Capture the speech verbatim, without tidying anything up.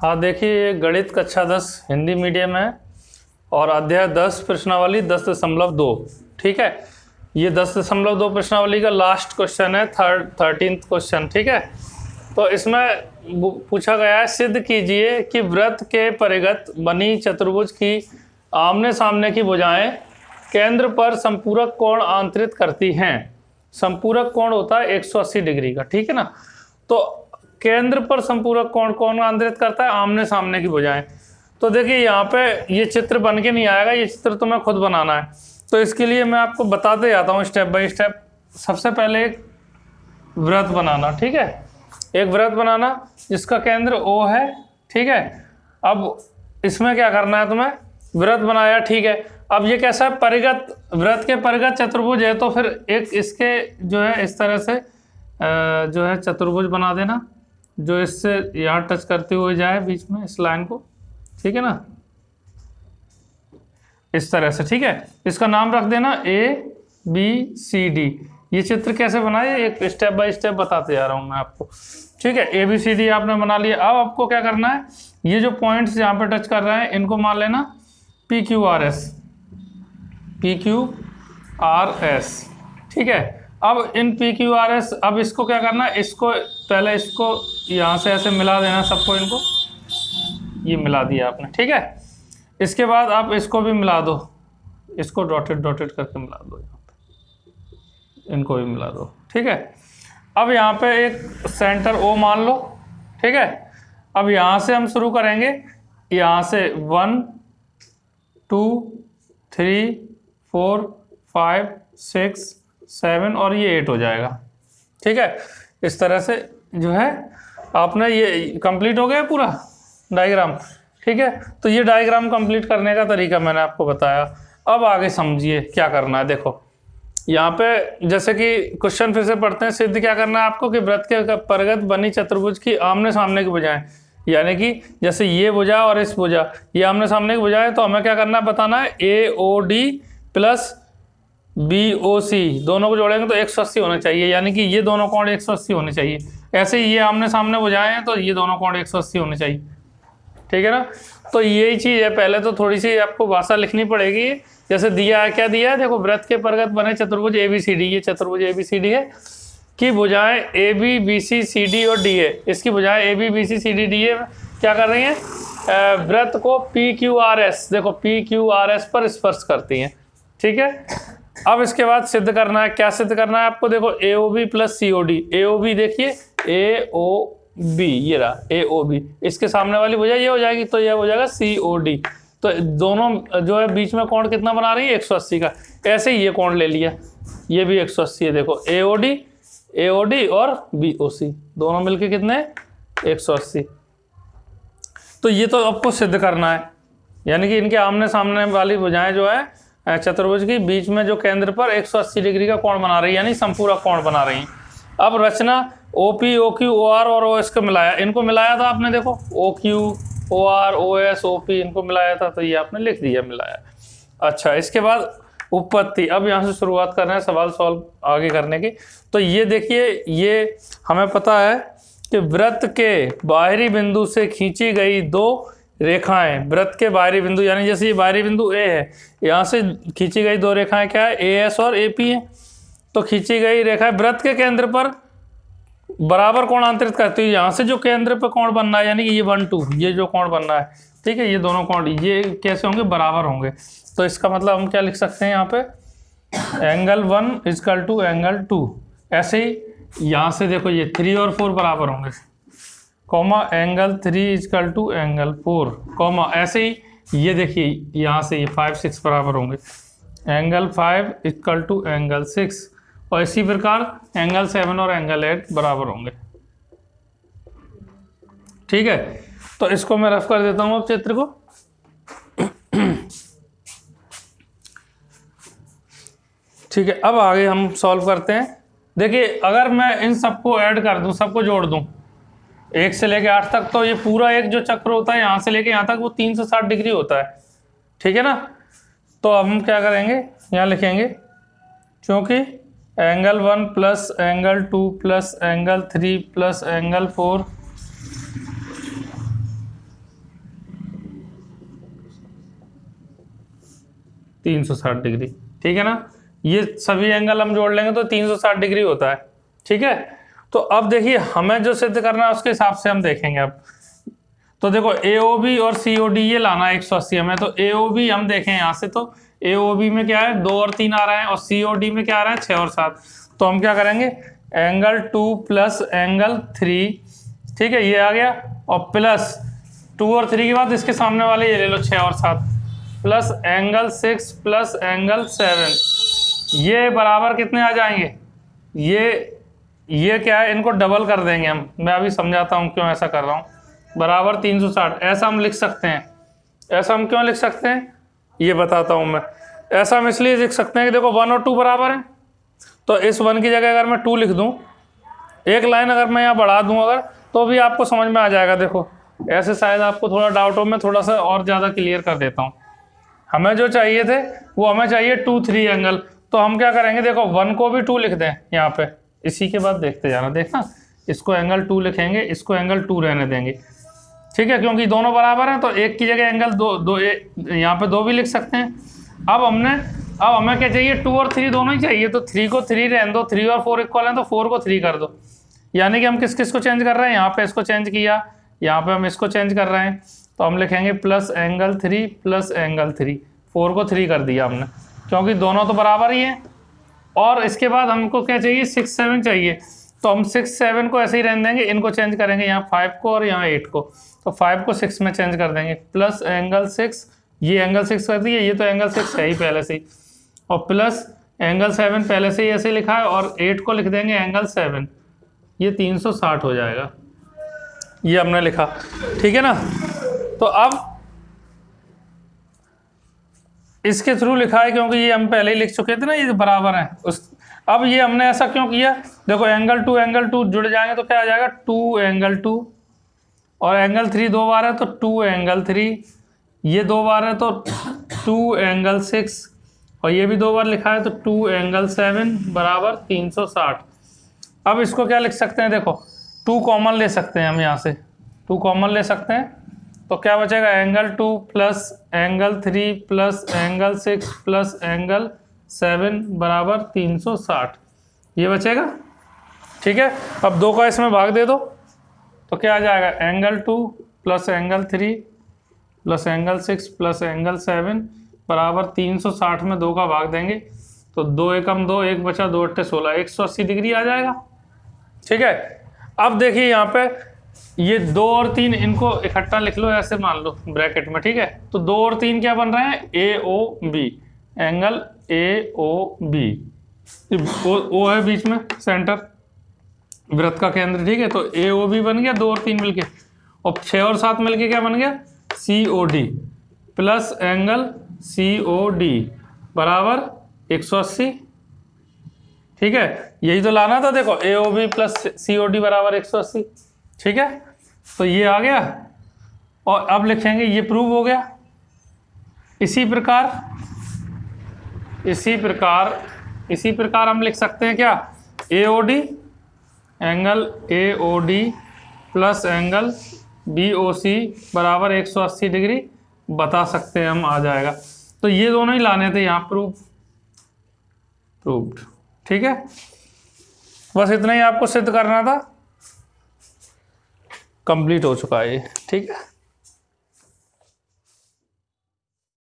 हाँ देखिए, ये गणित कक्षा दस हिंदी मीडियम है और अध्याय दस प्रश्नावली दस दशमलव दो। ठीक है, ये दस दशमलव दो प्रश्नावली का लास्ट क्वेश्चन है, थर्ड थर्टीन्थ क्वेश्चन। ठीक है, तो इसमें पूछा गया है, सिद्ध कीजिए कि वृत्त के परिगत बनी चतुर्भुज की आमने सामने की भुजाएं केंद्र पर संपूरक कोण आंतरित करती हैं। संपूरक कोण होता है एक सौ अस्सी डिग्री का। ठीक है ना, तो केंद्र पर संपूरक कोण कौन आंतरित करता है? आमने सामने की भुजाएं। तो देखिए यहाँ पे ये चित्र बन के नहीं आएगा, ये चित्र तुम्हें खुद बनाना है। तो इसके लिए मैं आपको बताते जाता हूँ स्टेप बाय स्टेप। सबसे पहले एक वृत्त बनाना। ठीक है, एक वृत्त बनाना जिसका केंद्र O है। ठीक है, अब इसमें क्या करना है तुम्हें? वृत्त बनाया। ठीक है, अब ये कैसा है? परिगत, वृत्त के परिगत चतुर्भुज है, तो फिर एक इसके जो है इस तरह से जो है चतुर्भुज बना देना, जो इससे यहाँ टच करते हुए जाए बीच में इस लाइन को। ठीक है ना, इस तरह से। ठीक है, इसका नाम रख देना ए बी सी डी। ये चित्र कैसे बनाए, एक स्टेप बाय स्टेप बताते जा रहा हूँ मैं आपको। ठीक है, ए बी सी डी आपने बना लिया। अब आपको क्या करना है, ये जो पॉइंट्स यहाँ पे टच कर रहे हैं इनको मान लेना P Q R S, P Q R S. ठीक है, अब इन पी क्यू आर एस, अब इसको क्या करना है, इसको पहले इसको यहाँ से ऐसे मिला देना सबको, इनको ये मिला दिया आपने। ठीक है, इसके बाद आप इसको भी मिला दो, इसको डॉटेड डॉटेड करके मिला दो, यहाँ पे इनको भी मिला दो। ठीक है, अब यहाँ पे एक सेंटर O मान लो। ठीक है, अब यहाँ से हम शुरू करेंगे, यहाँ से one two three four five six seven और ये एट हो जाएगा। ठीक है, इस तरह से जो है आपने ये कंप्लीट हो गया पूरा डायग्राम। ठीक है, तो ये डायग्राम कंप्लीट करने का तरीका मैंने आपको बताया। अब आगे समझिए क्या करना है। देखो यहाँ पे जैसे कि क्वेश्चन फिर से पढ़ते हैं, सिद्ध क्या करना है आपको कि वृत्त के परिगत बनी चतुर्भुज की आमने सामने की भुजाएं, यानी कि जैसे ये भुजा और इस भुजा ये आमने सामने की भुजा है, तो हमें क्या करना है, बताना है A O D plus B O C दोनों को जोड़ेंगे तो एक सौ अस्सी होने चाहिए, यानी कि ये दोनों कोण एक सौ अस्सी होने चाहिए। ऐसे ही ये आमने सामने भुजाएं हैं तो ये दोनों कोण एक सौ अस्सी होने चाहिए। ठीक है ना, तो यही चीज़ है। पहले तो थोड़ी सी आपको भाषा लिखनी पड़ेगी। जैसे दिया है, क्या दिया है, देखो वृत्त के परिगत बने चतुर्भुज ए बी सी डी, ये चतुर्भुज ए बी सी डी है कि भुजाएं A B B C C D और डी है। इसकी भुजाएं A B B C C D D है क्या कर रही हैं, वृत्त को पी क्यू आर एस, देखो पी क्यू आर एस पर स्पर्श करती हैं। ठीक है, अब इसके बाद सिद्ध करना है, क्या सिद्ध करना है आपको? देखो A O B plus C O D, A O B देखिए ए ओ बी, ये रहा ए ओ बी, इसके सामने वाली भुजा ये हो जाएगी, तो ये हो जाएगा सी ओ डी। तो दोनों जो है बीच में कोण कितना बना रही है, एक सौ अस्सी का। ऐसे ही ये कोण ले लिया, ये भी एक सौ अस्सी है। देखो A O D, A O D और बी ओ सी दोनों मिलके कितने, एक सौ अस्सी। तो ये तो आपको सिद्ध करना है, यानी कि इनके आमने सामने वाली भुजाएं जो है चतुर्भुज की बीच में जो केंद्र पर एक सौ अस्सी डिग्री का कोण बना रही है, यानी संपूरक कोण बना रही है। अब रचना O P O Q O R और ओ एस को मिलाया, इनको मिलाया था आपने, देखो O Q O R O S O P इनको मिलाया था, तो ये आपने लिख दिया मिलाया। अच्छा, इसके बाद उपपत्ति। अब यहाँ से शुरुआत कर रहे हैं सवाल सॉल्व आगे करने की। तो ये देखिए, ये हमें पता है कि वृत्त के बाहरी बिंदु से खींची गई दो रेखाएं, वृत्त के बाहरी बिंदु यानी जैसे ये बाहरी बिंदु ए है, यहाँ से खींची गई दो रेखाएं क्या है, ए एस और ए पी है। तो खींची गई रेखा वृत्त के केंद्र पर बराबर कोण आंतरित करती है। यहाँ से जो केंद्र पर कोण बनना है, यानी कि ये वन टू, ये जो कोण बनना है, ठीक है, ये दोनों कोण ये कैसे होंगे, बराबर होंगे। तो इसका मतलब हम क्या लिख सकते हैं यहाँ पे, angle one equal to angle two. ऐसे ही यहाँ से देखो ये थ्री और फोर बराबर होंगे, comma angle three equal to angle four, comma ऐसे ही ये देखिए यहाँ से ये फाइव सिक्स बराबर होंगे, angle five equal to angle six, और इसी प्रकार एंगल सेवन और एंगल एट बराबर होंगे। ठीक है, तो इसको मैं रफ कर देता हूं अब चित्र को। ठीक है, अब आगे हम सॉल्व करते हैं। देखिए, अगर मैं इन सबको ऐड कर दूं, सबको जोड़ दूं एक से लेके आठ तक, तो ये पूरा एक जो चक्र होता है यहाँ से लेके यहाँ तक वो तीन सौ साठ डिग्री होता है। ठीक है ना, तो अब हम क्या करेंगे, यहाँ लिखेंगे क्योंकि angle one plus angle two plus angle three plus angle four तीन सौ साठ डिग्री। ठीक है ना, ये सभी एंगल हम जोड़ लेंगे तो तीन सौ साठ डिग्री होता है। ठीक है, तो अब देखिए हमें जो सिद्ध करना है उसके हिसाब से हम देखेंगे। अब तो देखो ए ओ बी और सी ओ डी ये लाना है एक सौ अस्सी हमें, तो ए ओ बी हम देखें यहाँ से, तो ए ओ बी में क्या है, दो और तीन आ रहा है, और सी ओ डी में क्या आ रहा है, छः और सात। तो हम क्या करेंगे, angle two plus angle three, ठीक है ये आ गया, और प्लस टू और थ्री के बाद इसके सामने वाले ये ले लो छः और सात, plus angle six plus angle seven, ये बराबर कितने आ जाएंगे, ये ये क्या है, इनको डबल कर देंगे हम, मैं अभी समझाता हूँ क्यों ऐसा कर रहा हूँ, बराबर तीन सौ साठ। ऐसा हम लिख सकते हैं, ऐसा हम क्यों लिख सकते हैं ये बताता हूँ मैं। ऐसा हम इसलिए लिख सकते हैं कि देखो वन और टू बराबर हैं, तो इस वन की जगह अगर मैं टू लिख दूँ, एक लाइन अगर मैं यहाँ बढ़ा दूँ अगर, तो भी आपको समझ में आ जाएगा। देखो ऐसे शायद आपको थोड़ा डाउट हो, मैं थोड़ा सा और ज़्यादा क्लियर कर देता हूँ। हमें जो चाहिए थे वो हमें चाहिए टू थ्री एंगल, तो हम क्या करेंगे, देखो वन को भी टू लिख दें यहाँ पे, इसी के बाद देखते जाना, देखना इसको एंगल टू लिखेंगे, इसको एंगल टू रहने देंगे। ठीक है, क्योंकि दोनों बराबर हैं तो एक की जगह एंगल दो दो यहाँ पे दो भी लिख सकते हैं। अब हमने अब हमें क्या चाहिए, टू और थ्री दोनों ही चाहिए, तो थ्री को थ्री रहने दो, थ्री और फोर इक्वल हैं तो फोर को थ्री कर दो। यानी कि हम किस किस को चेंज कर रहे हैं, यहाँ पे इसको चेंज किया, यहाँ पे हम इसको चेंज कर रहे हैं, तो हम लिखेंगे plus angle three plus angle three, four को थ्री कर दिया हमने, क्योंकि दोनों तो बराबर ही हैं। और इसके बाद हमको क्या चाहिए, सिक्स सेवन चाहिए, तो हम सिक्स सेवन को ऐसे ही रहने देंगे, इनको चेंज करेंगे, यहाँ फाइव को और यहाँ एट को, तो फाइव को सिक्स में चेंज कर देंगे, प्लस एंगल सिक्स, ये एंगल सिक्स कर दिए, ये तो एंगल सिक्स है ही पहले से ही, और प्लस एंगल सेवन पहले से ही ऐसे लिखा है, और एट को लिख देंगे एंगल सेवन, ये तीन सौ साठ हो जाएगा, ये हमने लिखा। ठीक है ना, तो अब इसके थ्रू लिखा है क्योंकि ये हम पहले ही लिख चुके थे ना, ये बराबर हैं उस। अब ये हमने ऐसा क्यों किया, देखो एंगल टू एंगल टू जुड़ जाएंगे तो क्या आ जाएगा, टू एंगल टू, और एंगल थ्री दो बार है तो टू एंगल थ्री, ये दो बार है तो टू एंगल सिक्स, और ये भी दो बार लिखा है तो टू एंगल सेवन बराबर तीन सौ साठ। अब इसको क्या लिख सकते हैं, देखो टू कॉमन ले सकते हैं हम, यहाँ से टू कॉमन ले सकते हैं, तो क्या बचेगा, angle two plus angle three plus angle six plus angle seven बराबर तीन सौ साठ, ये बचेगा। ठीक है, अब दो का इसमें भाग दे दो तो क्या आ जाएगा, angle two plus angle three plus angle six plus angle seven बराबर तीन सौ साठ में दो का भाग देंगे तो दो एकम दो, एक बचा, दो अट्ठे सोलह, एक सौ अस्सी डिग्री आ जाएगा। ठीक है, अब देखिए यहाँ पे ये दो और तीन, इनको इकट्ठा लिख लो ऐसे मान लो ब्रैकेट में। ठीक है, तो दो और तीन क्या बन रहे हैं, A O B, angle A O B, O, O है बीच में सेंटर, वृत्त का केंद्र। ठीक है, तो ए ओ बी बन गया, दो और तीन मिलके, और छः और सात मिलके क्या बन गया, C O D, plus angle C O D बराबर एक सौ अस्सी। ठीक है, यही तो लाना था, देखो A O B plus C O D बराबर एक सौ अस्सी। ठीक है, तो ये आ गया, और अब लिखेंगे ये प्रूव हो गया। इसी प्रकार इसी प्रकार इसी प्रकार हम लिख सकते हैं क्या, A O D angle A O D plus angle B O C बराबर एक सौ अस्सी डिग्री बता सकते हैं हम, आ जाएगा। तो ये दोनों ही लाने थे यहाँ, प्रूफ प्रूव्ड। ठीक है, बस इतना ही आपको सिद्ध करना था, कंप्लीट हो चुका है ये। ठीक है।